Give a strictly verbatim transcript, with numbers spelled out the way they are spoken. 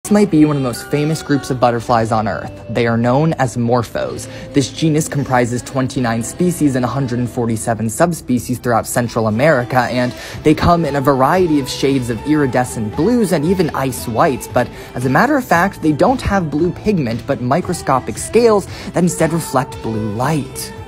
This might be one of the most famous groups of butterflies on Earth. They are known as morphos. This genus comprises twenty-nine species and one hundred forty-seven subspecies throughout Central America, and they come in a variety of shades of iridescent blues and even ice whites, but as a matter of fact, they don't have blue pigment, but microscopic scales that instead reflect blue light.